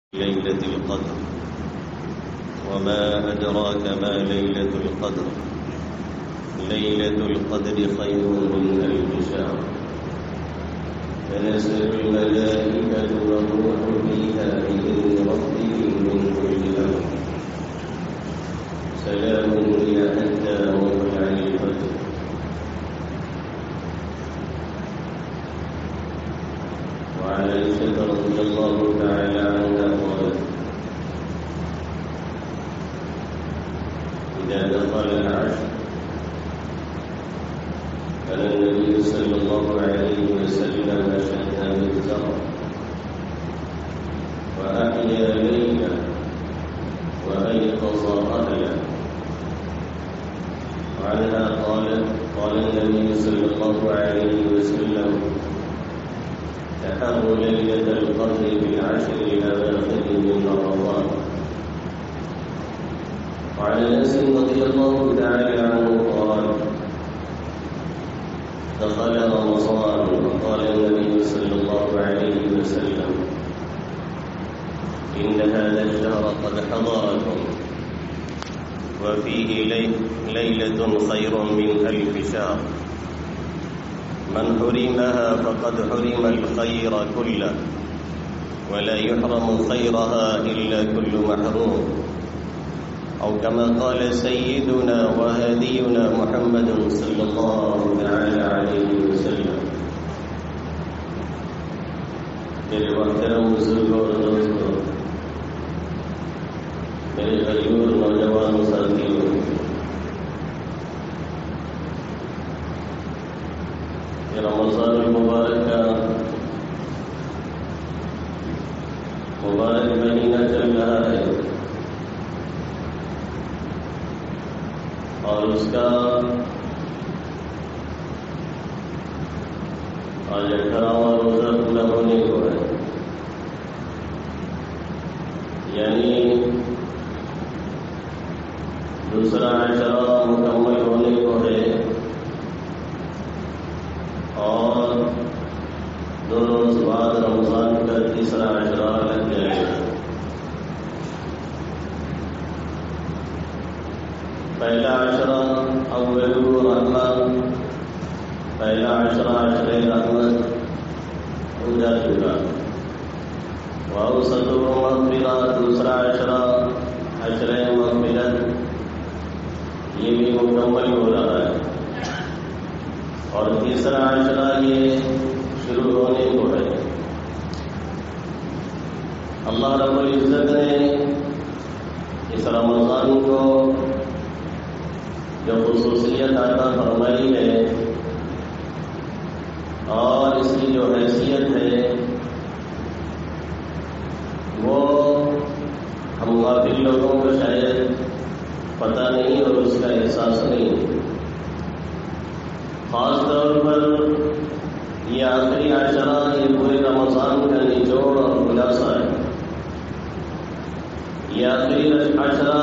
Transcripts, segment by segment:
ليلة القدر وما أدراك ما ليلة القدر ليلة القدر خير من ألف شهر تنزل الملائكة والروح فيها بإذن ربهم من كل أمر سلام هي حتى مطلع الفجر. وعن عائشة رضي الله تعالى عنها قالت: إذا دخل العشر كان النبي صلى الله عليه وسلم شد مئزرا وأحيا ليلا وأيقظ أهلا. وعنها قالت: قال النبي صلى الله عليه وسلم: تحر ليلة القدر بالعشر الأواخر من رمضان. وعن أنس رضي الله تعالى عنه قال: دخل رمضان وقال النبي صلى الله عليه وسلم: إن هذا الشهر قد حضركم وفيه ليلة خير من ألف شهر من حرمها فقد حرم الخير كله ولا يحرم خيرها إلا كل محروم، أو كما قال سيدنا وهدينا محمد صلى الله تعالى عليه وسلم. میرے محترم بزرگوں اور دوستوں، میرے غریب اور نوجوان ساتھیوں، رمضان المبارک کا مبارک مہینہ چل رہا ہے اور اس کا آج 18واں روزہ پورا ہونے کو ہے، یعنی دوسرا عشرہ مکمل ہونے کو ہے اور 2 روز بعد رمضان کا تیسرا عشرہ لگ جائے گا۔ پہلا عشرہ اول رحمت، پہلا عشرہ عشرہ رحمت ہو جا چکا، واوسط مغفرہ دوسرا عشرہ عشرہ مغفرت یہ بھی مکمل ہو رہا ہے، اور تیسرا عشرہ یہ شروع ہونے کو ہے۔ اللہ رب العزت نے اس رمضان کو جو خصوصیت عطا فرمائی ہے اور اس کی جو حیثیت ہے وہ ہم غافل لوگوں کو شاید پتہ نہیں اور اس کا احساس نہیں۔ خاص طور پر یہ آخری عشرہ یہ پورے رمضان کا نچوڑ اور خلاصہ ہے۔ یہ آخری عشرہ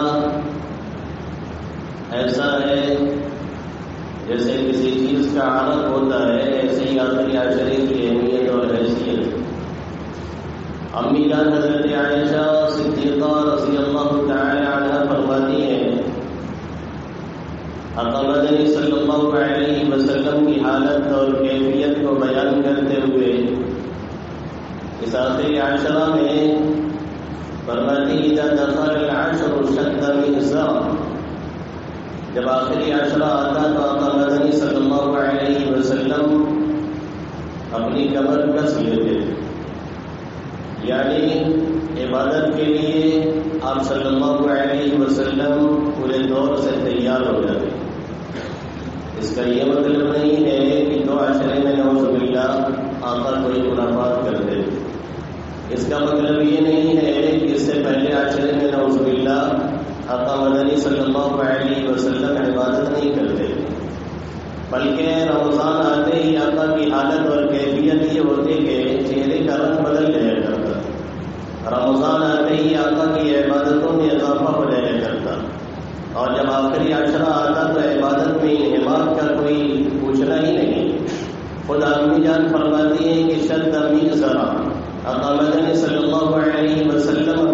ایسا ہے جیسے کسی چیز کا عرق ہوتا ہے، ایسے ہی آخری عشرے کی اہمیت اور حیثیت۔ امی جان حضرت عائشہ صدیقہ رضی اللہ تعالی عنہا فرماتی ہیں، آقا مدنی صلی اللہ علیہ وسلم کی حالت اور کیفیت کو بیان کرتے ہوئے اس آخری عشرہ میں فرماتی: اذا دخل العشر شد مئزرا، جب آخری عشرہ آتا تو آقا مدنی صلی اللہ علیہ وسلم اپنی کمر کس لیتے تھے، یعنی عبادت کے لیے آپ صلی اللہ علیہ وسلم پورے دور سے تیار ہو جاتے۔ اس کا یہ مطلب نہیں ہے کہ 2 عشرے میں نعوذ باللہ آقا کوئی خرافات کرتے، اس کا مطلب یہ نہیں ہے کہ اس سے پہلے عشرے میں نعوذ باللہ آقا مدنی صلی اللہ علیہ وسلم عبادت نہیں کرتے، بلکہ رمضان آتے ہی آقا کی حالت اور کیفیت یہ ہوتی کہ چہرے کا رنگ بدل جایا کرتا، رمضان آتے ہی آقا کی عبادتوں میں اضافہ ہو جایا کرتا، اور جب آخری عشرہ آتا تو عبادت میں انہماک کا کوئی پوچھنا ہی نہیں۔ خود امی جان فرماتی ہیں کہ شد مئزرا، آقا مدنی صلی اللہ علیہ وسلم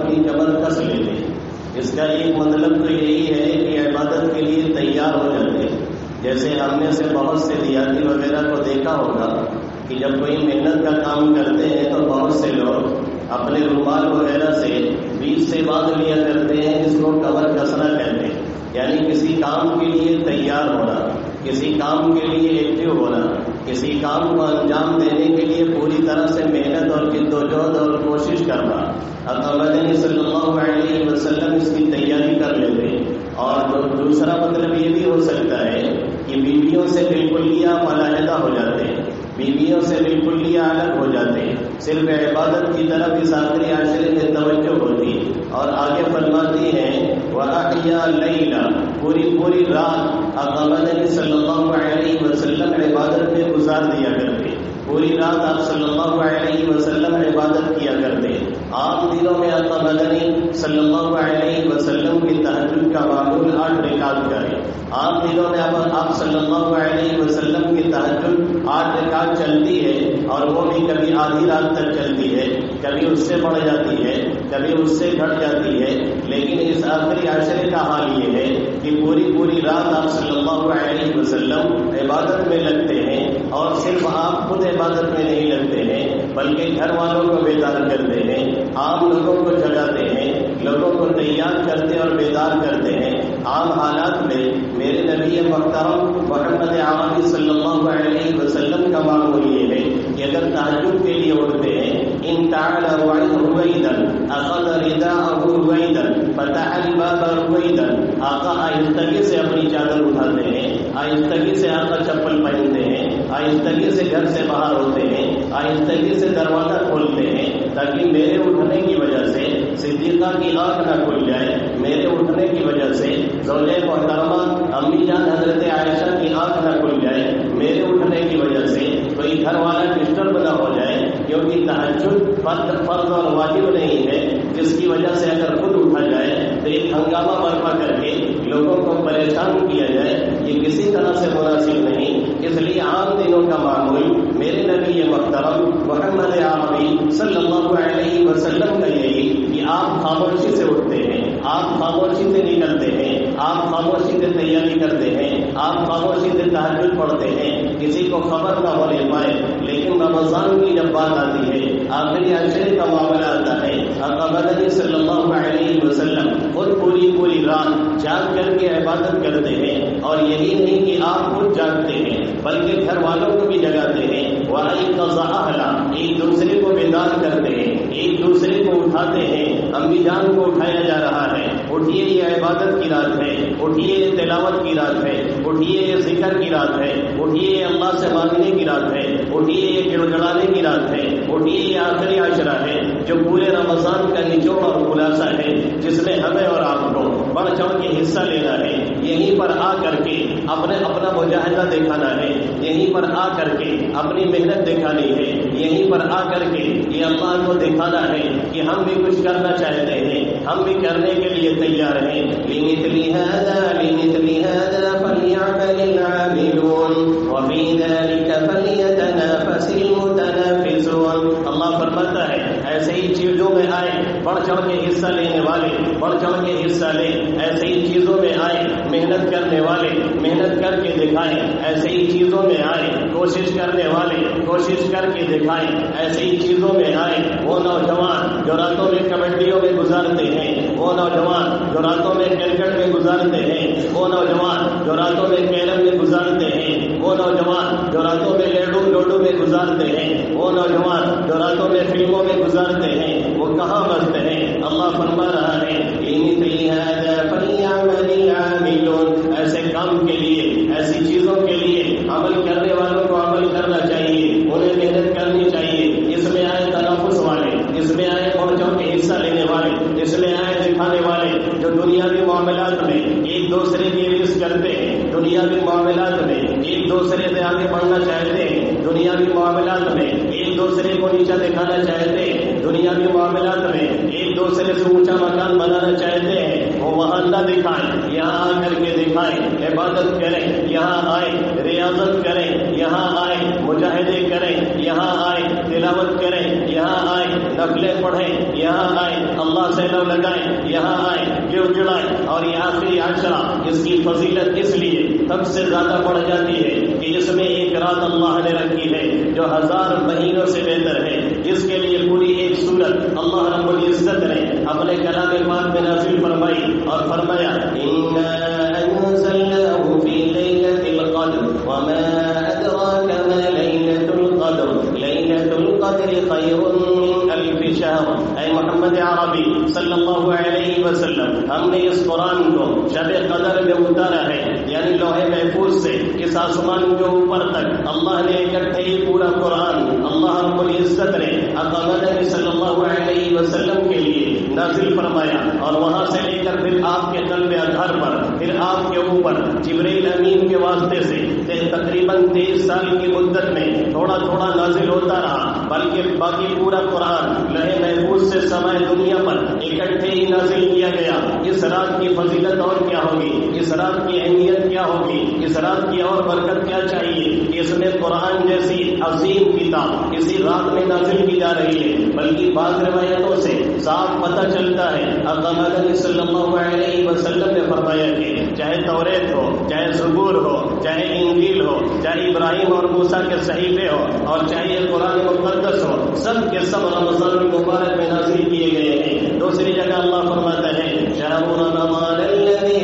اس کا ایک مطلب تو یہی ہے کہ عبادت کے لیے تیار ہو جاتے ہیں. جیسے ہم نے سے بہت سے دیہاتی وغیرہ کو دیکھا ہوگا کہ جب کوئی محنت کا کام کرتے ہیں تو بہت سے لوگ اپنے رومال وغیرہ سے بیچ سے باندھ لیا کرتے ہیں، اس کو کور کسنا کہتے ہیں. یعنی کسی کام کے لیے تیار ہونا، کسی کام کے لیے ایکٹیو ہونا، کسی کام کو انجام دینے کے لیے پوری طرح سے محنت اور جدوجہد اور کوشش کرنا. آقا مدنی صلی اللہ علیہ وسلم اس کی تیاری کر لیتے. اور دوسرا مطلب یہ بھی ہو سکتا ہے کہ بیویوں سے بالکل ملاحدہ ہو جاتے ہیں، بیویوں سے بالکل الگ ہو جاتے ہیں، صرف عبادت کی طرف اس آخری عشرے میں توجہ ہوتی. اور آگے فرماتی ہیں وَأَحْيَا لَيْلًا، پوری رات آقا مدنی صلی اللہ علیہ وسلم عبادت میں گزار دیا کرتے. پوری رات آپ صلی اللہ علیہ وسلم عبادت کیا کرتے. عام دنوں میں آقا مدنی صلی اللہ علیہ وسلم کی تہجد کا معمول 8 رکعت کا ہے. عام دنوں میں آپ صلی اللہ علیہ وسلم کی تہجد 8 رکعت چلتی ہے، اور وہ بھی کبھی آدھی رات تک چلتی ہے، کبھی اس سے بڑھ جاتی ہے، کبھی اس سے گھٹ جاتی ہے. لیکن اس آخری عشرے کا حال یہ ہے کہ پوری رات آپ صلی اللہ علیہ وسلم عبادت میں لگتے ہیں. اور صرف آپ خود عبادت میں نہیں لگتے ہیں بلکہ گھر والوں کو بیدار کرتے ہیں، عام لوگوں کو جگاتے ہیں، لوگوں کو تیار کرتے اور بیدار کرتے ہیں. عام حالات میں میرے نبی محترم محمد عربی صلی اللہ علیہ وسلم کا معمول یہ ہے کہ اگر تہجد کے لیے اٹھتے ہیں ان تعال رویدا اخذ رداءه رویدا فتح الباب رویدا، آقا آہستگی سے اپنی چادر اٹھاتے ہیں، آہستگی سے آقا چپل پہنتے ہیں، آہستگی سے گھر سے باہر ہوتے ہیں، آہستگی سے دروازہ کھولتے ہیں تاکہ میرے اٹھنے کی وجہ سے صدیقہ کی آنکھ نہ کھل جائے، میرے اٹھنے کی وجہ سے زوجہ محترمہ امی جان حضرت عائشہ کی آنکھ نہ کھل جائے، میرے اٹھنے کی وجہ سے کوئی گھر والا ڈسٹرب نہ ہو جائے. کیونکہ تہجد فرض اور واجب نہیں ہے جس کی وجہ سے اگر خود اٹھا جائے تو ایک ہنگامہ برپا کر کے لوگوں کو پریشان کیا جائے، یہ کسی طرح سے مناسب نہیں. اس لیے عام دنوں کا معمول میرے نبی محترم محمد عربی صلی اللہ علیہ وسلم کا یہی کہ آپ خاموشی سے اٹھتے ہیں، آپ خاموشی سے نکلتے ہیں، آپ خاموشی سے تیاری کرتے ہیں، آپ خاموشی سے تہجد پڑھتے ہیں، کسی کو خبر نہ ہونے پائے. لیکن رمضان کی جب بات آتی ہے، آخری عشرے کا معاملہ آتا ہے، آقا مدنی صلی اللہ علیہ وسلم خود پوری رات جاگ کر کے عبادت کرتے ہیں. اور یہی نہیں کہ آپ خود جاگتے ہیں بلکہ گھر والوں کو بھی جگاتے ہیں. وَأَيْقَظَ أَهْلَهُ، ایک دوسرے کو بیدار کرتے ہیں، ایک دوسرے کو اٹھاتے ہیں. امی جان کو اٹھایا جا رہا ہے، اٹھیے یہ عبادت کی رات ہے، اٹھیے یہ تلاوت کی رات ہے، اٹھیے یہ ذکر کی رات ہے، اٹھیے یہ اللہ سے مانگنے کی رات ہے، اٹھیے یہ گڑ گڑانے کی رات ہے، اٹھیے یہ آخری عشرہ ہے جو پورے رمضان کا نچوڑ اور خلاصہ ہے، جس میں ہمیں اور آپ کو بڑھ چڑھ کے حصہ لینا ہے. یہیں پر آ کر کے اپنا مجاہدہ دکھانا ہے، یہیں پر آ کر کے اپنی محنت دکھانی ہے، یہیں پر آ کر کے یہ اللہ کو دکھانا ہے کہ ہم بھی کچھ کرنا چاہتے ہیں، ہم بھی کرنے کے لیے تیار ہیں. لِمِثْلِ هَذَا فَلْيَعْمَلِ الْعَامِلُونَ وَفِي ذَلِكَ فَلْيَتَنَافَسِ الْمُتَنَافِسُونَ. اللہ فرماتا ہے ایسے ہی چیزوں میں آئے بڑھ چڑھ کے حصہ لینے والے بڑھ چڑھ کے حصہ لیں، ایسے ہی چیزوں میں آئے محنت کرنے والے محنت کر کے دکھائیں، ایسے ہی چیزوں میں آئے کوشش کرنے والے کوشش کر کے دکھائیں، ایسے ہی چیزوں میں آئے وہ نوجوان جو راتوں میں کبڈیوں میں گزارتے ہیں، وہ نوجوان جو راتوں میں کرکٹ میں گزارتے ہیں، وہ نوجوان جو راتوں میں کیرم میں گزارتے ہیں، وہ نوجوان جو راتوں میں لوڈو میں گزارتے ہیں، وہ نوجوان جو راتوں میں فلموں میں گزارتے ہیں، وہ کہاں بستے ہیں؟ اللہ فرما رہا ہے ایسے کام کے لیے ایسی چیزوں کے لیے عمل کرنے والوں کو عمل کرنا چاہیے، انہیں محنت کرنی چاہیے. اس میں آئے تنافس والے، اس میں آئے بڑھ چڑھ کے حصہ لینے والے، اس میں آئے دکھانے والے جو دنیاوی معاملات میں ایک دوسرے کی عزت کرتے ہیں، دنیاوی معاملات میں ایک دوسرے سے آگے بڑھنا چاہتے ہیں، دنیاوی معاملات میں ایک دوسرے کو نیچا دکھانا چاہتے ہیں، دنیاوی معاملات میں ایک دوسرے سے اونچا مکان بنانا چاہتے ہیں. وہ وہاں نہ دکھائیں، یہاں آ کر کے دکھائیں، عبادت کریں، یہاں آئے ریاضت کریں، یہاں آئے مجاہدے کریں، یہاں آئے تلاوت کریں، یہاں آئے نفلیں پڑھیں، یہاں آئیں، اللہ سے لو لگائیں، یہاں آئیں، گر جڑائیں، اور یہ آخری عشرہ اس کی فضیلت اس لیے سب سے زیادہ بڑھ جاتی ہے کہ اس میں ایک رات اللہ نے رکھی ہے جو 1000 مہینوں سے بہتر ہے، جس کے لیے پوری ایک سورت اللہ رب العزت نے اپنے کلام پاک میں نازل فرمائی اور فرمایا اِنَّا أَنزَلْنَاهُ فِي لَيْلَةِ الْقَدْرِ وَمَا أَدْرَاكَ مَا لَيْلَةُ الْقَدْرِ لَيْلَةُ الْقَدْرِ خَيْرٌ مِّنْ أَلْفِ شَهْرٍ۔ اے محمد عربی صلی اللہ علیہ وسلم، ہم نے اس قرآن کو شب قدر میں اتارا ہے، یعنی لوح محفوظ سے اس آسمان کے اوپر تک اللہ نے اکٹھے ہی پورا قرآن اللہ رب العزت نے محمد صلی اللہ علیہ وسلم کے لیے نازل فرمایا، اور وہاں سے لے کر پھر آپ کے قلب اطہر پر، پھر آپ کے اوپر جبرائیل امین کے واسطے سے تقریباً 23 سال کی مدت میں تھوڑا تھوڑا نازل ہوتا رہا، بلکہ باقی پورا قرآن لوح محفوظ سے سمائے دنیا پر اکٹھے ہی نازل کیا گیا۔ اس رات کی فضیلت اور کیا ہوگی، اس رات کی اہمیت کیا ہوگی، اس رات کی اور برکت کیا چاہیے کہ اس میں قرآن جیسی عظیم کتاب اسی رات میں نازل کی جا رہی ہے، بلکہ بعض روایتوں سے صاف پتہ چلتا ہے محمد صلی اللہ علیہ وسلم نے فرمایا کہ چاہے توریت ہو، چاہے زبور ہو، چاہے انجیل ہو، چاہے ابراہیم اور موسیٰ کے صحیفے ہو، اور چاہے قرآن مقدس ہو، سب کے سب رمضان المبارک میں نازل کیے گئے ہیں۔ دوسری جگہ اللہ فرماتا ہے شہر رمضان الذی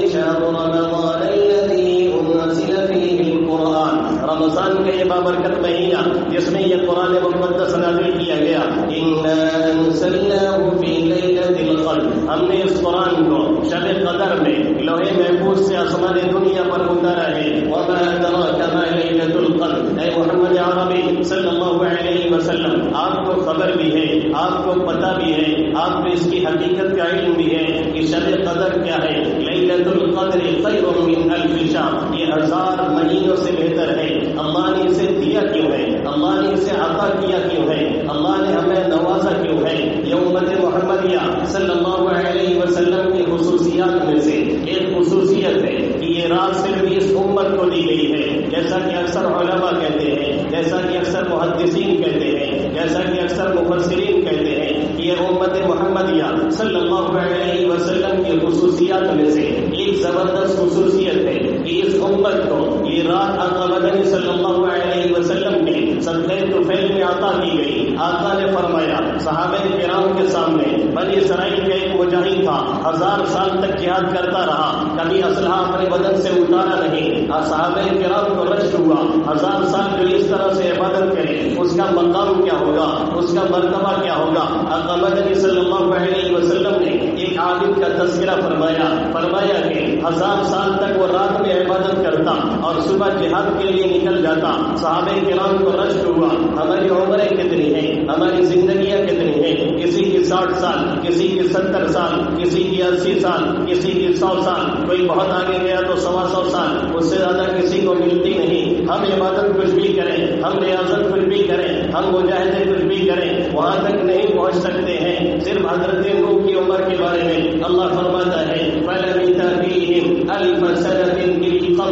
انزل فیہ القرآن، رمضان کا یہ بابرکت مہینہ جس میں یہ قرآن مقدس نازل کیا گیا، انا انزلناہ فی لیلۃ القدر، ہم نے اس قرآن کو شب قدر میں لوح محفوظ سے آسمان دنیا پر اتارا ہے۔ وما ادراک ما لیلۃ القدر، اے محمد عربی صلی اللہ علیہ وسلم، آپ کو خبر بھی ہے، آپ کو پتہ بھی ہے، آپ کو اس کی حقیقت کا علم بھی ہے کہ شب قدر کیا ہے۔ لیلۃ القدر خیر من الف شہر، یہ 1000 مہینوں سے بہتر ہے۔ اللہ نے اسے دیا کیوں ہے، اللہ نے اسے عطا کیا کیوں ہے، اللہ نے ہمیں نوازا کیوں ہے؟ یہ امت محمدیہ صلی اللہ علیہ وسلم کی خصوصیات میں سے ایک خصوصیت ہے کہ یہ رات صرف اس امت کو دی گئی ہے، جیسا کہ اکثر علماء کہتے ہیں، جیسا کہ اکثر محدثین کہتے ہیں، جیسا کہ اکثر مفسرین کہتے ہیں، یہ امت محمدیہ صلی اللہ علیہ وسلم کی خصوصیات میں سے ایک زبردست خصوصیت ہے کہ اس امت کو یہ رات آقا مدنی صلی اللہ علیہ وسلم کے صدقہ طفیل میں عطا کی گئی۔ آقا نے فرمایا صحابہ کرام کے سامنے، بنی اسرائیل کا ایک مجاہد تھا، 1000 سال تک جہاد کرتا رہا، کبھی اسلحہ اپنے بدن سے اتارا نہیں، صحابہ کرام کو رشک ہوا 1000 سال جو اس طرح سے عبادت کرے اس کا مقام کیا ہوگا، اس کا مرتبہ کیا ہوگا۔ آقا مدنی صلی اللہ علیہ وسلم نے ایک عالم کا تذکرہ فرمایا کہ 1000 سال تک وہ رات میں عبادت کرتا اور صبح جہاد کے لیے نکل جاتا۔ صحابہ کرام کو رشک ہوا ہماری عمریں کتنی ہیں، ہماری زندگیاں کتنی ہیں، کسی کی 60 سال، کسی کی 70 سال، کسی کی 80 سال، کسی کی 100 سال، کوئی بہت آگے گیا تو 125 سال، اس سے زیادہ کسی کو ملتی نہیں۔ ہم عبادت کچھ بھی کریں، ہم ریاضت کچھ بھی کریں، ہم مجاہدے کچھ بھی کریں، وہاں تک نہیں پہنچ سکتے ہیں۔ صرف حضرت نوح کی عمر کے بارے میں اللہ فرماتا ہے فَلَبِثَ فِيهِمْ أَلْفَ سَنَةٍ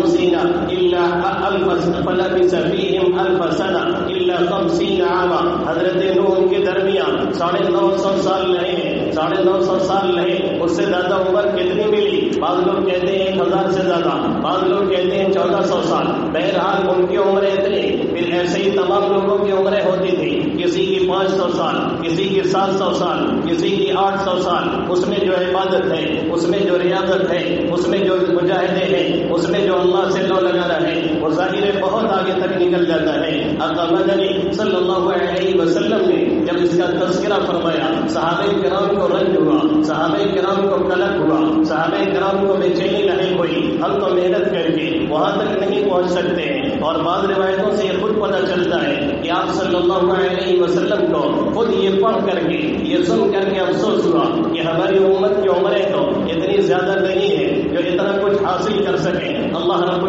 إِلَّا 50 عاما، حضرت نوح کے درمیان 950 سال رہے ہیں، 950 سال رہے، اس سے زیادہ عمر کتنی ملی؟ بعض لوگ کہتے ہیں 1000 سے زیادہ، بعض لوگ کہتے ہیں 1400 سال، بہرحال ان کی عمریں اتنی۔ پھر ایسے ہی تمام لوگوں کی عمریں ہوتی تھی، کسی کی 500 سال، کسی کی 700 سال، کسی کی 800 سال۔ اس میں جو عبادت ہے، اس میں جو ریاضت ہے، اس میں جو مجاہدے ہیں، اس میں جو اللہ سے لو لگانا ہے، وہ ظاہر بہت آگے تک نکل جاتا ہے۔ آقا مدنی صلی اللہ علیہ وسلم نے جب اس کا تذکرہ فرمایا، صحابہ کرام کو رنج ہوا، صحابہ کرام کو قلق ہوا، صحابہ کرام کو بے چینی لاحق ہوئی، ہم تو محنت کر کے وہاں تک نہیں پہنچ سکتے ہیں۔ اور بعض روایتوں سے یہ خود پتہ چلتا ہے کہ آپ صلی اللہ علیہ وسلم کو خود یہ پڑھ کر کے، یہ سن کر کے افسوس ہوا کہ ہماری امت کی عمریں تو اتنی زیادہ نہیں ہے جو اتنا کچھ حاصل کر سکیں۔ اللہ رب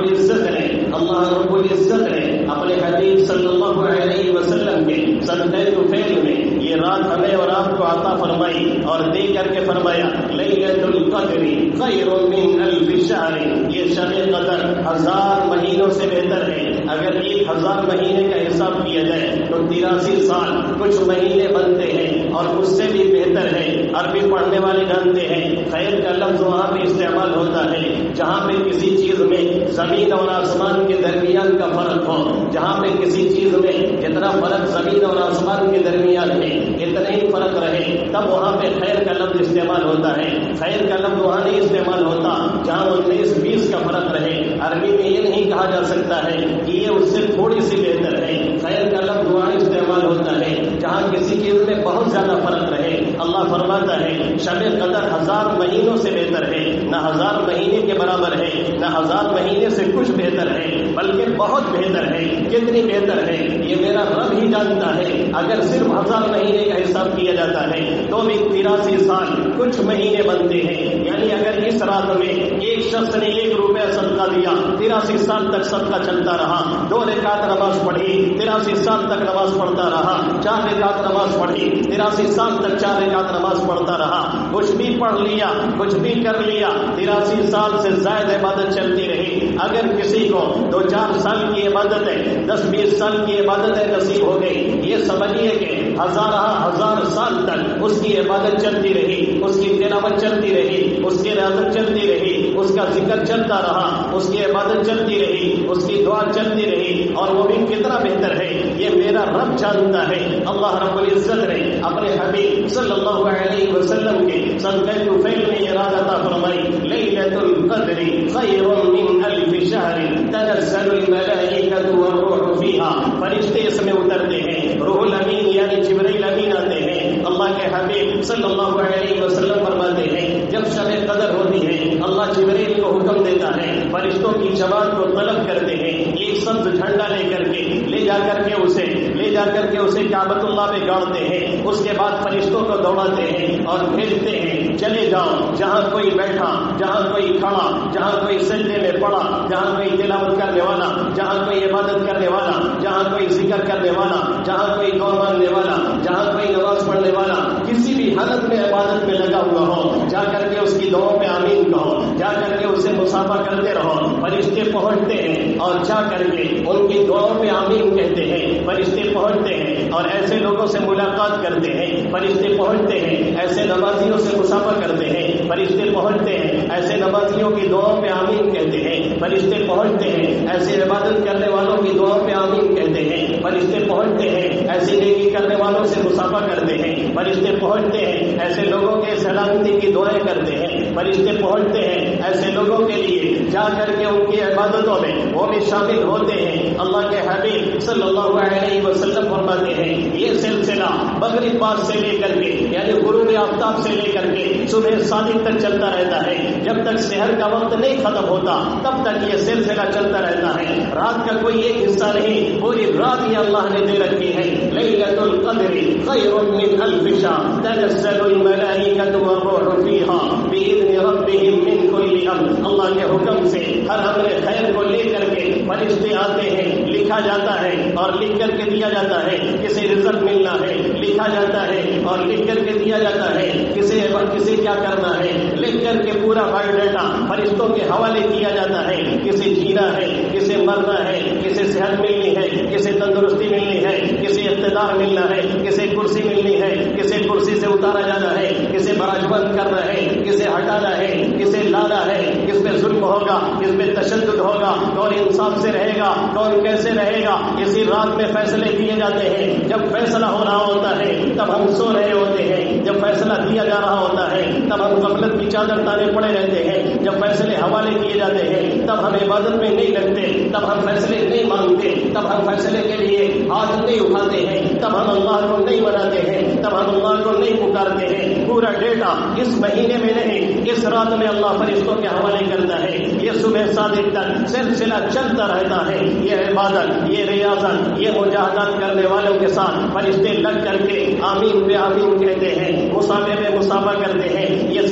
العزت نے اپنے حبیب صلی اللہ علیہ وسلم کے صدقہ طفیل میں یہ رات ہمیں اور آپ کو عطا فرمائی اور دے کر کے فرمایا لیلۃ القدر خیر من الف شہر، یہ شب قدر 1000 مہینوں سے بہتر ہے۔ اگر 1000 مہینے کا حساب کیا جائے تو 83 سال کچھ مہینے بنتے ہیں، اور اس سے بھی بہتر ہے. عربی پڑھنے والے جانتے ہیں خیر کا لفظ وہاں پہ استعمال ہوتا ہے جہاں پہ کسی چیز میں زمین اور آسمان کے درمیان کا فرق ہو. جہاں پہ کسی چیز میں جتنا فرق زمین اور آسمان کے درمیان ہے اتنا ہی فرق رہے تب وہاں پہ خیر کا لفظ استعمال ہوتا ہے. خیر کا لفظ وہاں نہیں استعمال ہوتا جہاں 19-20 کا فرق رہے. عربی میں یہ نہیں کہا جا سکتا ہے کہ یہ اس سے تھوڑی سی بہتر ہے. خیر کا لفظ وہاں استعمال ہوتا ہے جہاں کسی چیز میں بہت زیادہ فرق رہے. اللہ فرماتا ہے شب قدر 1000 مہینوں سے بہتر ہے. نہ 1000 مہینے کے برابر ہے نہ 1000 مہینے سے کچھ بہتر ہے بلکہ بہت بہتر ہے. کتنی بہتر ہے یہ میرا رب ہی جانتا ہے. اگر صرف 1000 مہینے کا حساب کیا جاتا ہے تو بھی 83 سال کچھ مہینے بنتے ہیں. یعنی اگر اس رات میں ایک شخص نے 1 روپیہ صدقہ دیا 83 سال تک صدقہ چلتا رہا. 2 رکعت نماز پڑھی 83 سال تک نماز پڑھتا رہا. 4 رکعت نماز پڑھی 83 سال تک 4 رکعت نماز پڑھتا رہا. کچھ بھی پڑھ لیا کچھ بھی کر لیا 83 سال سے زائد عبادت چلتی رہی. اگر کسی کو 2-4 سال کی عبادت ہے 10-20 سال کی عبادت ہے نصیب ہو گئی یہ سمجھیے کہ ہزار سال تک اس کی عبادت چلتی رہی. اس کی تلاوت چلتی رہی اس کی ریاضت چلتی رہی اس کا ذکر چلتا رہا اس کی عبادت چلتی رہی اس کی دعا چلتی رہی. اور وہ بھی کتنا بہتر ہے یہ میرا رب جانتا ہے. اللہ رب العزت نے اپنے حبیب صلی اللہ علیہ وسلم کے صدقہ طفیل میں ارادہ عطا فرمائی. لیلۃ القدر خیر من 1000 شہر تنزل الملائکۃ والروح فیہا. فرشتے اس میں اترتے ہیں. روح الامین یعنی جبرائیل امین آتے ہیں. اللہ کے حبیب صلی اللہ علیہ وسلم فرماتے ہیں جب شب قدر ہوتی ہے اللہ جبرائیل کو حکم دیتا ہے فرشتوں کی جماعت کو طلب کرتے ہیں. ایک سبز جھنڈا لے کر کے لے جا کر کے اسے کعبۃ اللہ پہ گاڑتے ہیں. اس کے بعد فرشتوں کو دوڑاتے ہیں اور بھیجتے ہیں چلے جاؤ جہاں کوئی بیٹھا جہاں کوئی کھڑا جہاں کوئی سجدے میں پڑا جہاں کوئی تلاوت کرنے والا جہاں کوئی عبادت کرنے والا جہاں کوئی ذکر کرنے والا جہاں کوئی دعا مانگنے والا جہاں کوئی نماز پڑھنے والا کسی بھی حالت میں عبادت میں لگا ہوا ہو جا کر کے اس کی دعاؤں پہ آمین کہو. جا کر کے اسے مصافحہ کرتے رہو. فرشتے پہنچتے ہیں اور جا کر کے ان کی دعاؤں پہ آمین کہتے ہیں. فرشتے پہنچتے ہیں اور ایسے لوگوں سے ملاقات کرتے ہیں. فرشتے پہنچتے ہیں ایسے نمازیوں سے مصافحہ کرتے ہیں. فرشتے پہنچتے ہیں ایسے نمازیوں کی دعاؤں پہ آمین کہتے ہیں. فرشتے پہنچتے ہیں ایسے عبادت کرنے والوں کی دعاؤں پہ آمین کہتے ہیں. فرشتے پہنچتے ہیں ایسے نیکی کرنے والوں سے مصافحہ کرتے ہیں. فرشتے پہنچتے ہیں ایسے لوگوں کے سلامتی کی دعائیں کرتے ہیں. فرشتے پہنچتے ہیں ایسے لوگوں کے لیے جا کر کے ان کی عبادتوں میں وہ بھی شامل ہوتے ہیں. اللہ کے حبیب صلی اللہ علیہ وسلم فرماتے ہیں یہ سلسلہ مغرب بعد سے لے کر کے یعنی غروب آفتاب سے لے کر کے صبح صادق تک چلتا رہتا ہے. جب تک سحر کا وقت نہیں ختم ہوتا تب تک یہ سلسلہ چلتا رہتا ہے. رات کا کوئی ایک حصہ نہیں پوری رات یہ اللہ نے دے رکھی ہے. لیلۃ القدر خیر من 1000 شہر تنزل الملائکۃ والروح فیہا بإذن ربهم من کل امر. اللہ کے حکم سے ہر امر خیر کو لے کر کے فرشتے آتے ہیں. لکھا جاتا ہے اور لکھ کر کے دیا جاتا ہے. کسی رزق ملنا ہے لکھا جاتا ہے اور لکھ کر کے دیا جاتا ہے. کسی کیا کرنا ہے لکھ کر کے پورا بایو ڈیٹا فرشتوں کے حوالے کیا جاتا ہے. کسی جینا ہے کسی مرنا ہے کسی صحت ملنی ہے کسی تندرستی ملنی ہے کسی اقتدار ملنا ہے کسی کرسی ملنی ہے کسی کرسی سے اتارا جانا ہے کسی براج بند کرنا ہے کسی ہٹانا ہے کسی لانا ہے کس پہ ظلم ہوگا کس پہ تشدد ہوگا کون انصاف سے رہے گا کون کیسے رہے گا. اسی رات میں فیصلے دیے جاتے ہیں. جب فیصلہ ہو رہا ہوتا ہے تب ہم سو رہے ہوتے ہیں. جب فیصلہ دیا جا رہا ہوتا ہے تب ہم غفلت کی چادر تانے پڑے رہتے ہیں. جب فیصلے حوالے کیے جاتے ہیں تب ہم عبادت میں نہیں لگتے. تب ہم فیصلے نہیں مانگتے. تب ہم فیصلے کے لیے ہاتھ نہیں اٹھاتے ہیں. تب ہم اللہ کو نہیں مناتے ہیں. تب ہم اللہ کو نہیں پکارتے ہیں. پورا ڈیٹا اس مہینے میں نہیں اس رات میں اللہ فرشتوں کے حوالے کرتا ہے. یہ صبح صادق تک سلسلہ چلتا رہتا ہے. یہ عبادت یہ ریاضت یہ مجاہدات کرنے والوں کے ساتھ فرشتے لگ کر کے آمین پہ آمین کہتے ہیں. مصافحے میں مصافحہ کرتے ہیں. یہ سلسلہ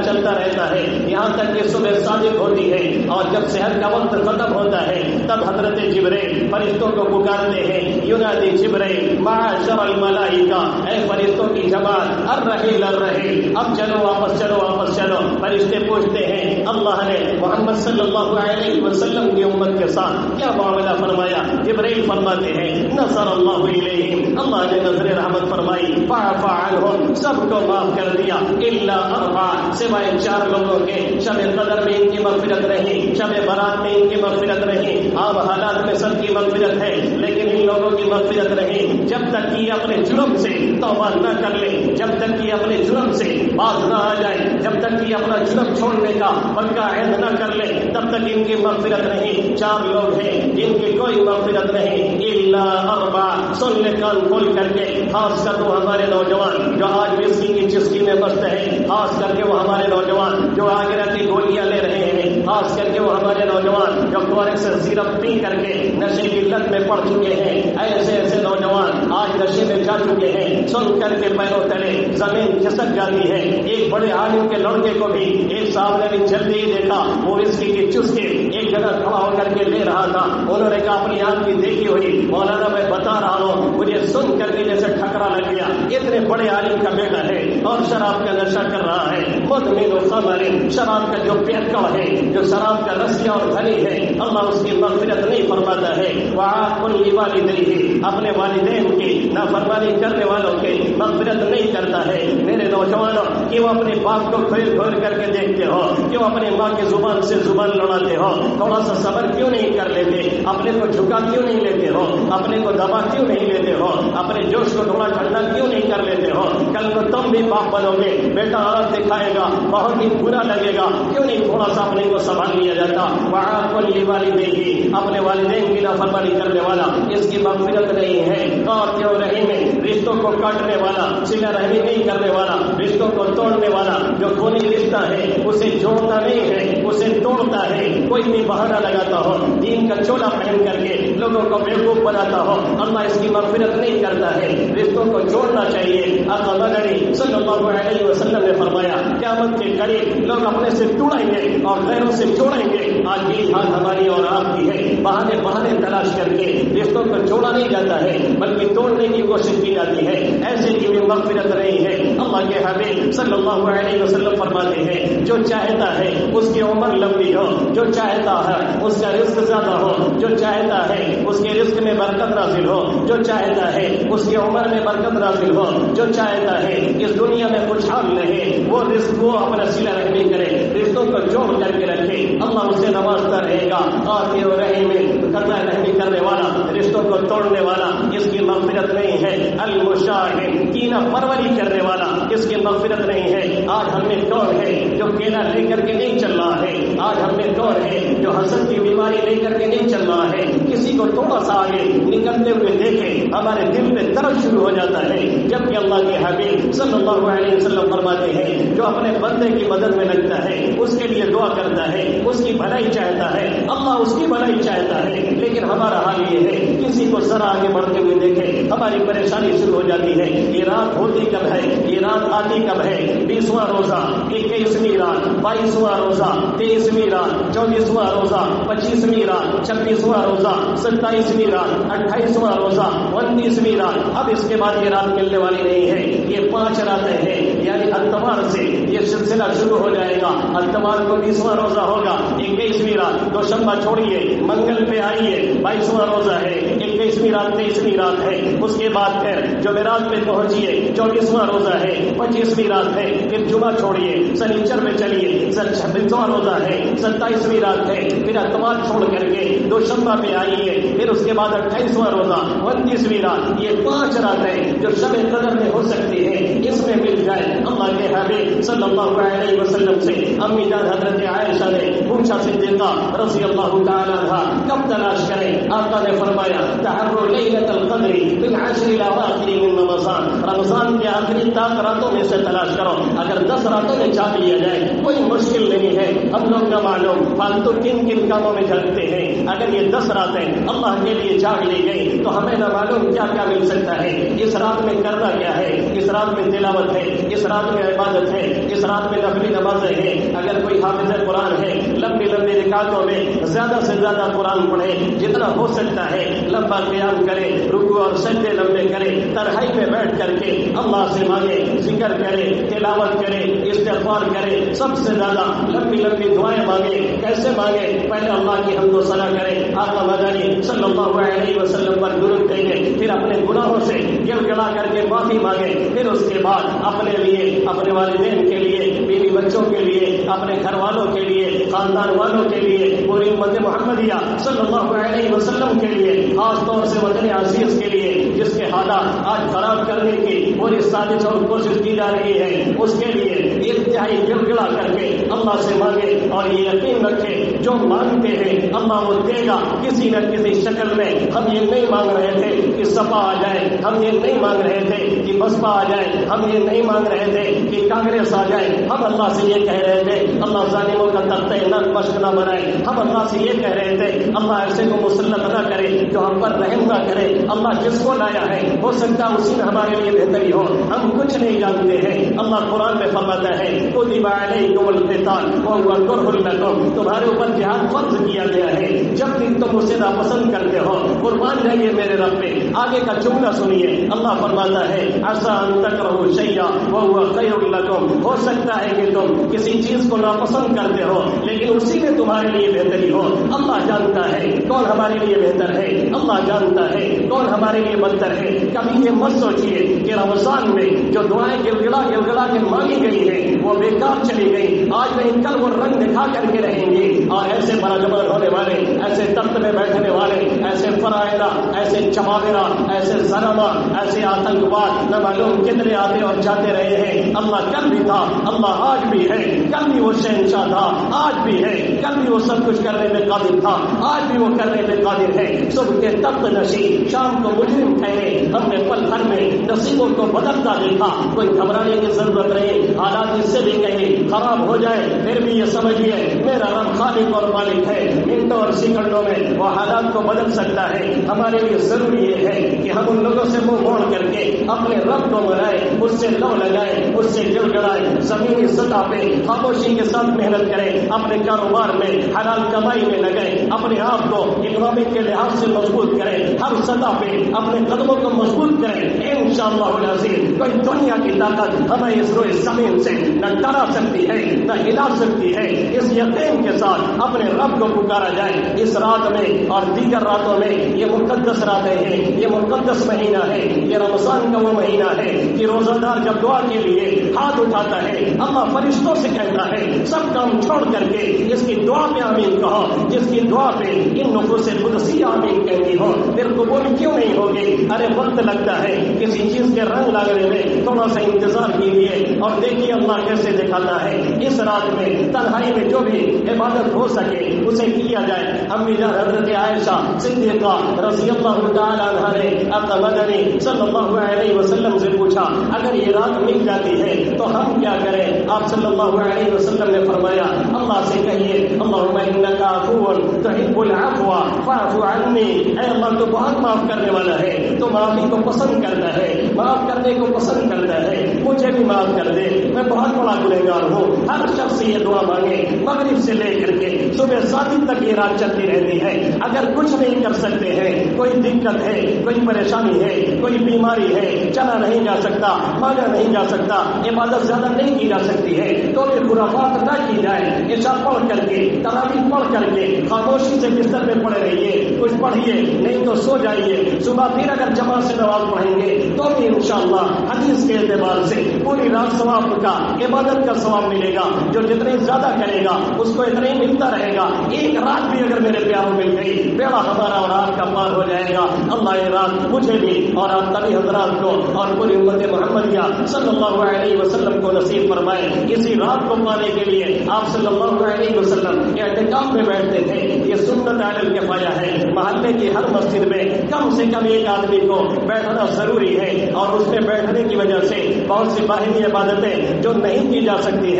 چلتا رہتا ہے یہاں تک کہ صبح صادق ہوتی ہے، اور جب سحر کا وقت ختم ہوتا ہے تب حضرت جبرائیل فرشتوں کو پکارتے ہیں، ینادی جبرائیل معاشر الملائکہ، اے فرشتوں کی جماعت، الرحیل الرحیل، اب چلو واپس چلو واپس چلو۔ فرشتے پوچھتے ہیں اللہ نے محمد صلی اللہ علیہ وسلم کی امت کے ساتھ کیا معاملہ فرمایا؟ جبرائیل فرماتے ہیں نظر اللہ علیہم، اللہ نے نظر رحمت فرمائی، فاعف عنہم، سب کو معاف کر دیا، الا اربع، سوائے 4 لوگوں کے۔ شب قدر میں ان کی مغفرت نہیں، شب برات میں ان کی مغفرت نہیں، عام حالات میں سب کی مغفرت ہے لیکن ان لوگوں کی مغفرت نہیں جب تک کہ اپنے جرم سے توبہ نہ کر لے، جب تک کہ اپنے جرم سے باز نہ آ جائے، جب تک کہ اپنا جرم چھوڑنے کا پکا عہد نہ کر لے، تب تک ان کی مغفرت نہیں۔ 4 لوگ ہیں جن کی کوئی مغفرت نہیں، الا اربع، سن لے کان کھول کر کے، خاص کر وہ ہمارے نوجوان جو آج وسکی کی چسکی میں مست ہیں، خاص کر کے وہ ہمارے نوجوان جو آگرہ کی گولیاں لے رہے ہیں، خاص کر کے وہ ہمارے نوجوان جو کورک سے سیرپ پی کر کے نشے کی لت میں پڑ چکے ہیں، ایسے ایسے نوجوان آج نشے میں جا چکے ہیں، سن کر کے پیروں تلے زمین کھسک جاتی ہے۔ ایک بڑے عالم کے لڑکے کو بھی ایک صاحب نے بھی جلدی ہی دیکھا، وہ وسکی کی چسکے ایک جگہ کھڑا ہو کر کے لے رہا تھا، انہوں نے کہا اپنی آنکھ کی دیکھی ہوئی مولانا میں بتا رہا ہوں، مجھے سن کر کے جیسے ٹھکرا لگ گیا، اتنے بڑے عالم کا بیٹا ہے اور شراب کا نشہ کر رہا ہے، مدمن خمر، شراب کا جو پیکا ہے، جو شراب کا رسیا اور دھنی ہے، اللہ اس کی مغفرت نہیں فرماتا ہے۔ وعاق لوالدیہ، اپنے والدین کی نافرمانی کرنے والوں کی مغفرت نہیں کرتا ہے۔ میرے نوجوانوں، کیوں اپنے باپ کو کھول کھول کر کے دیکھتے ہو؟ کیوں اپنے ماں کی زبان سے زبان لڑاتے ہو؟ تھوڑا سا صبر کیوں نہیں کر لیتے؟ اپنے کو جھکا کیوں نہیں لیتے ہو؟ اپنے کو دبا کیوں نہیں لیتے ہو؟ اپنے جوش کو تھوڑا ٹھنڈا کیوں نہیں کر لیتے ہو؟ کل کو تم بھی باپ بنو گے، بیٹا آنکھ دکھائے گا، بہت ہی برا لگے گا، کیوں نہیں تھوڑا سا اپنے کو سنبھال لیا جاتا؟ وعاق لوالدیہ، اپنے والدین کی نافرمانی کرنے والا، اس کی مغفرت نہیں ہے۔ قاطع رحیم، رشتوں کو کاٹنے والا، صلہ رحمی نہیں کرنے والا، رشتوں کو توڑنے والا، جو خونی رشتہ ہے اسے جوڑتا نہیں ہے، اسے توڑتا ہے، کوئی بھی بہانہ لگاتا ہو، دین کا چولا پہن کر کے لوگوں کو بیوقوف بناتا ہو، اللہ اس کی مغفرت نہیں کرتا ہے۔ رشتوں کو جوڑنا چاہیے۔ آقا مدنی صلی اللہ علیہ وسلم نے فرمایا قیامت کے قریب لوگ اپنے سے توڑیں گے اور غیروں سے جوڑیں گے۔ آج بھی حال ہماری اور آپ کی ہے، بہانے تلاش کر کے رشتوں کو جوڑا نہیں جاتا ہے بلکہ توڑنے کی کوشش کی جاتی ہے، ایسے کی بھی مغفرت نہیں ہے۔ اللہ کے حبیب صلی اللہ علیہ وسلم فرماتے ہیں جو چاہتا ہے اس کی عمر لمبی ہو، جو چاہتا ہے اس کا رزق زیادہ ہو، جو چاہتا ہے اس کے رزق میں برکت نازل ہو، جو چاہتا ہے اس کی عمر میں برکت نازل ہو، جو چاہتا ہے اس دنیا میں خوشحال رہے، وہ رزق کو اپنا صلہ رحمی کرے، رشتوں کو جوڑ کر کے رکھے، اللہ اسے نوازتا رہے گا۔ قاطع رحیم، قطع رحمی کرنے والا، رشتوں کو توڑنے والا، اس کی مغفرت نہیں ہے۔ المشاہد، کینہ پروری کرنے والا، اس کی مغفرت نہیں ہے۔ آج ہم میں کون ہے جو کینہ لے کر کے نہیں چل رہا ہے؟ آج ہم میں کون ہے جو حسد کی بیماری لے کر کے نہیں چل رہا ہے؟ کسی کو تھوڑا سا آگے نکلتے ہوئے دیکھے ہمارے دل میں درد شروع ہو جاتا ہے، جبکہ اللہ کے حبیب صلی اللہ علیہ وسلم فرماتے ہیں جو اپنے بندے کی مدد میں لگتا ہے، اس کے لیے دعا کرتا ہے، اس کی بھلائی چاہتا ہے، اللہ اس کی بھلائی چاہتا ہے، لیکن ہمارا حال یہ ہے کسی کو ذرا آگے بڑھتے ہوئے دیکھے ہماری پریشانی شروع ہو جاتی ہے۔ یہ رات ہوتی کب ہے؟ یہ رات آتی کب ہے؟ 20واں روزہ، 21ویں رات، 22واں روزہ، 23ویں رات، 24واں روزہ، 25ویں رات، 26واں روزہ، 27ویں رات، 28واں روزہ، 29ویں رات۔ اب اس کے بعد یہ رات ملنے والی نہیں ہے۔ یہ 5 راتیں ہیں، یعنی اتوار سے یہ سلسلہ شروع ہو جائے گا۔ اتوار کو 20واں روزہ ہوگا، 21ویں رات، دوشنبہ چھوڑیے، منگل پہ آئیے، 22واں روزہ ہے، 21ویں رات، 23ویں رات ہے۔ اس کے بعد پھر جمعرات پہ پہنچیے، 24واں روزہ ہے، 25ویں رات ہے، پھر جمعہ چھوڑیے، سنیچر میں چلیے، 26واں روزہ ہے، 27ویں رات ہے، پھر اتوار چھوڑ کر کے دوشنبہ پہ آئیے، پھر اس کے بعد 28واں روزہ، 29ویں رات۔ یہ 5 راتیں جو شب قدر میں ہو سکتی ہیں، اس میں مل جائے۔ اللہ کے حبیب صلی اللہ علیہ وسلم سے امی جان حضرت عائشہ نے پوچھا، صدیقہ رضی اللہ تعالیٰ عنہا کب تلاش کریں؟ آقا نے فرمایا تحروا لیلۃ القدر فی العشر الاواخر من رمضان، رمضان کے آخری 10 راتوں میں سے تلاش کرو۔ اگر 10 راتوں میں جاگ لیا جائے کوئی مشکل نہیں ہے۔ ہم لوگ نہ معلوم فالتو کن کن کاموں میں جھگتے ہیں، اگر یہ 10 راتیں اللہ کے لیے جاگ لی گئی تو ہمیں نہ معلوم کیا کیا مل سکتا ہے۔ اس رات میں کرنا کیا ہے؟ اس رات میں تلاوت ہے، اس رات رات میں عبادت ہے، اس رات میں نفلی نمازیں ہیں. اگر کوئی حافظ قرآن ہے لمبی لمبی رکعتوں میں زیادہ سے زیادہ قرآن پڑھے، جتنا ہو سکتا ہے لمبا قیام کرے، رکوع اور سجدے لمبے کرے، تنہائی میں بیٹھ کر کے اللہ سے مانگے، ذکر کرے، تلاوت کرے، استغفار کرے، سب سے زیادہ لمبی لمبی دعائیں مانگے. کیسے مانگے؟ پہلے اللہ کی حمد و ثنا کرے، آقا مدنی صلی اللہ علیہ وسلم پر درود کہے، پھر اپنے گناہوں سے گڑ گڑا کر کے معافی مانگے، پھر اس کے بعد اپنے لیے، اپنے والدین کے لیے، بیوی بچوں کے لیے، اپنے گھر والوں کے لیے، خاندان والوں کے لیے، پوری امت محمدیہ صلی اللہ علیہ وسلم کے لیے، خاص طور سے وطن عزیز کے لیے جس کے حالات آج خراب کرنے کی پوری سازش اور کوشش کی جا رہی ہے، اس کے لیے انتہائی گڑ گڑا کر کے اللہ سے مانگے. اور یہ یقین رکھے جو مانگتے ہیں اللہ وہ دے گا کسی نہ کسی شکل میں. ہم یہ نہیں مانگ رہے تھے کہ سپا آ جائے، ہم یہ نہیں مانگ رہے تھے کہ بسپا آ جائے، ہم یہ نہیں مانگ رہے تھے کہ کانگریس آ جائے. ہم اللہ سے یہ کہہ رہے تھے اللہ ظالموں کا تختہ نرم مشق نہ بنائے. ہم اللہ سے یہ کہہ رہے تھے اللہ ایسے کو مسلط نہ کرے جو ہم پر رحم نہ کرے. اللہ جس کو لایا ہے ہو سکتا اسی میں ہمارے لیے بہتری ہو، ہم کچھ نہیں جانتے ہیں. اللہ قرآن میں فرماتا ہے کتب علیکم القتال وهو کرہ لکم، تمہارے اوپر جہاد فرض کیا گیا ہے جب بھی تم اسے ناپسند کرتے ہو. قربان جائیے میرے رب پہ. آگے کا جملہ سنیے، اللہ فرماتا ہے عسى ان تکرہوا شیئا وهو خیر لکم، ہو سکتا ہے کہ تم کسی چیز کو ناپسند کرتے ہو لیکن اسی میں تمہارے لیے بہتری ہو. اللہ جانتا ہے کون ہمارے لیے بہتر ہے، اللہ جانتا ہے کون ہمارے لیے بدتر ہے. کبھی یہ مت سوچیے کہ رمضان میں جو دعائیں گڑگڑا گڑگڑا کے مانگی گئی ہیں وہ بیکار چلی گئی. آج نہیں کل وہ رنگ دکھا کر کے رہیں گے اور ایسے براجمان ہونے والے، ایسے تخت میں بیٹھنے والے، ایسے فرائضہ، ایسے چماورا، ایسے ظلمہ، ایسے آتنکواد نہ معلوم کتنے آتے اور جاتے رہے ہیں. اللہ کل بھی تھا، اللہ آج بھی ہے. کل بھی وہ شہنشاہ تھا، آج بھی ہے. کل بھی وہ سب کچھ کرنے میں قادر تھا، آج بھی وہ کرنے میں قادر ہے. صبح کے تخت نشین شام کو مجرم ٹھہرے، ہم نے پل بھر میں نصیبوں کو بدلتا دیکھا. کوئی گھبرانے کی ضرورت نہیں. حالات اس سے بھی کہیں خراب ہو جائے پھر بھی یہ سمجھیے میرا رب خالق اور مالک ہے. منٹوں اور سیکنڈوں میں وہ حالات کو بدل سکتا ہے. ہمارے لیے ضروری یہ ہے کہ ہم ان لوگوں سے منہ موڑ کر کے اپنے رب کو منائیں، اس سے لو لگائیں، اس سے گڑ گڑائیں. زمینی سطح پہ خاموشی کے ساتھ محنت کریں، اپنے کاروبار میں حلال کمائی میں لگیں، اپنے آپ کو اکنامک کے لحاظ سے مضبوط کریں. ہر سطح پہ اپنے قدموں کو مضبوط کریں. انشاءاللہ العزیز کوئی دنیا کی طاقت ہمیں اس روئے زمین سے نہ ڈرا سکتی ہے نہ ہلا سکتی ہے. اس یقین کے ساتھ اپنے رب کو پکارا جائے. اس رات میں اور دیگر راتوں میں یہ مقدس راتیں ہیں، یہ مقدس مہینہ ہے. یہ رمضان کا وہ مہینہ ہے کہ روزہ دار جب دعا کے لیے ہاتھ اٹھاتا ہے اللہ فرشتوں سے کہتا ہے سب کام چھوڑ کر کے اس کی دعا پہ آمین کہو. جس کی دعا پہ ان نفوس قدسی آمین کہتی ہو پھر قبول کیوں نہیں ہوگی؟ ارے وقت لگتا ہے کسی چیز کے رنگ لگنے میں، تھوڑا سا انتظار کیجیے اور دیکھیے اللہ کیسے دکھاتا ہے. اس رات میں تنہائی میں جو بھی عبادت ہو سکے اسے کیا جائے. امی جان حضرت عائشہ صدیقہ رضی اللہ تعالی عنہا نے آقا مدنی صلی اللہ علیہ وسلم سے پوچھا اگر یہ رات مل جاتی ہے تو ہم کیا کریں؟ آپ صلی اللہ علیہ وسلم نے فرمایا اللہ سے کہیے اللہم انک عفو تحب العفو فاعف عنی، اے اللہ تو بہت معاف کرنے والا ہے، تو معافی کو پسند کرتا ہے، معاف کرنے کو پسند کرتا ہے، مجھے بھی معاف کر دے، میں بہت بڑا گنہگار ہوں. ہر شخص یہ دعا مانگے مغرب سے لے کر کے صبح صادق تک یہ رات چلتی رہتی ہے. اگر کچھ نہیں کر سکتے ہیں، کوئی دقت ہے، کوئی پریشانی ہے، کوئی بیماری ہے، چلا نہیں جا سکتا، مانگا نہیں جا سکتا، عبادت زیادہ نہیں کی جا سکتی ہے تو پھر خرافات نہ کی جائے. عشاء پڑھ کر کے تراویح پڑھ کر کے خاموشی سے بستر میں پڑے رہیے، کچھ پڑھیے، نہیں تو سو جائیے. صبح پھر اگر جماعت سے نماز پڑھیں گے تو بھی انشاءاللہ حدیث کے اعتبار سے پوری رات ثواب کا، عبادت کا ثواب ملے گا. جو جتنے زیادہ کرے گا اس کو اتنا ہی ملتا رہے گا. ایک رات بھی اگر میرے پیاروں مل گئی بیڑا ہمارا اور آپ کا پار ہو جائے گا. اللہ یہ رات مجھے بھی اور آپ سبھی حضرات کو اور پوری امت محمدیہ صلی اللہ علیہ وسلم کو نصیب فرمائے. اسی رات کو پانے کے لیے آپ صلی اللہ علیہ وسلم اعتکاف میں بیٹھتے تھے. یہ سنت علی الکفایہ ہے. محلے کی ہر مسجد میں کم سے کم ایک آدمی کو بیٹھنا ضروری ہے اور اس میں بیٹھنے کی وجہ سے بہت سی باہمی عبادتیں جو نہیں کی جا سکتی ہے اس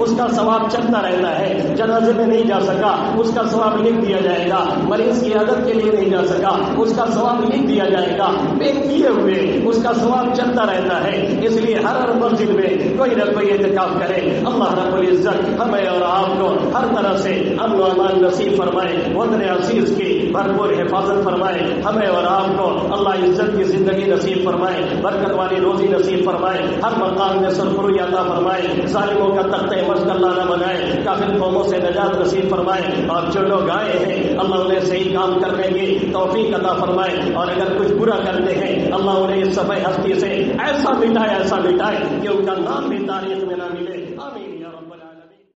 اس کا ثواب چلتا رہتا ہے. جنازے میں نہیں جا سکا, اس کا ثواب لکھ دیا جائے گا. مریض کی عادت کے لیے نہیں جا سکا, اس کا ثواب لکھ دیا جائے گا. بے کیے ہوئے اس کا ثواب چلتا رہتا ہے. اس لیے ہر مسجد میں کوئی نہ کوئی اعتکاف کرے. اللہ رب العزت ہمیں اور آپ کو ہر طرح سے امن و امان نصیب فرمائے, وطن عزیز کی بھرپور حفاظت فرمائے. ہمیں اور آپ کو اللہ عزت کی زندگی نصیب فرمائے, برکت والی روزی نصیب فرمائے, ہر مقام میں سرخروئی عطا فرمائے, ظالموں کا تختہ مشق اللہ نہ بنائے, کافر قوموں سے نجات نصیب فرمائے. اور جو لوگ آئے ہیں اللہ انہیں صحیح کام کرنے کی توفیق عطا فرمائے, اور اگر کچھ برا کرتے ہیں اللہ انہیں اس صفحہ ہستی سے ایسا مٹائے کہ ان کا نام بھی تاریخ میں نہ ملے.